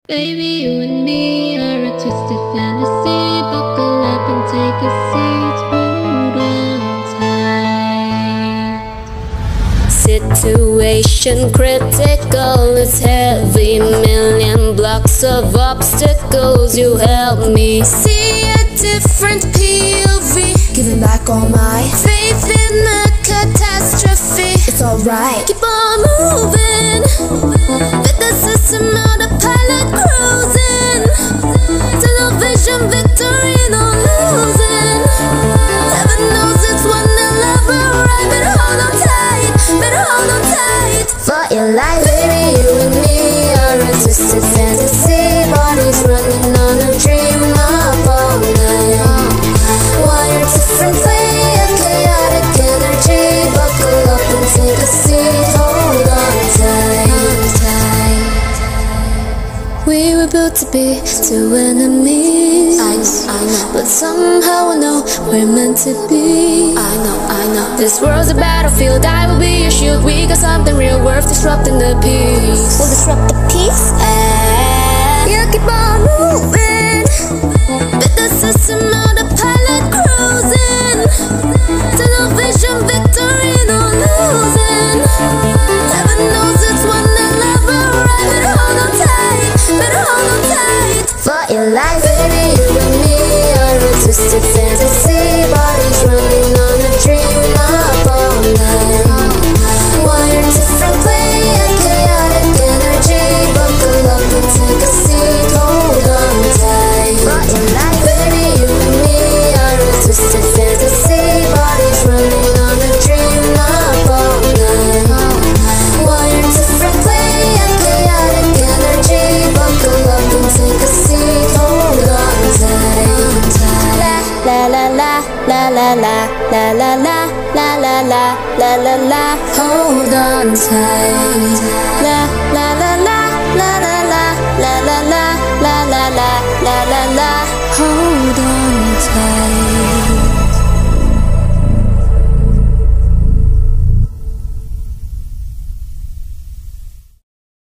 Baby, you and me are a twisted fantasy. Buckle up and take a seat. Hold on tight. Situation critical, it's heavy. Million blocks of obstacles. You help me see a different POV. Giving back all my faith in the catastrophe. It's alright. Keep on moving. Fit the system out of pilot cruising. Tunnel vision, victory, no losing. Heaven knows it's one that love will ride. Better hold on tight, better hold on tight. For your life, Baby, you and me are a twisted fantasy. Bodies running on a dream up all night. Wired different way, a chaotic energy. Buckle up and take a seat. Hold on tight. We were built to be two enemies. I know. But somehow I know we're meant to be. I know. This world's a battlefield, I will be your shield. We got something real worth disrupting the peace. We'll disrupt the peace. Yeah, keep on moving. Bet the system out of pilot cruising. Tunnel vision, victory, no losing. Heaven knows it's one that love will ride. Better hold on tight, better hold on tight. For your life, Baby, you and me are a twisted fantasy. Bodies running on a dream up all night. Wired different way, a chaotic energy. Buckle up and take a seat. Hold on tight. for your life, Baby, you and me are a twisted fantasy. Bodies running on a dream up all night. Wired different way, a chaotic energy. Buckle up and take a seat. Hold on tight. La la la la la la la la la la la la la la la. Hold on tight. La la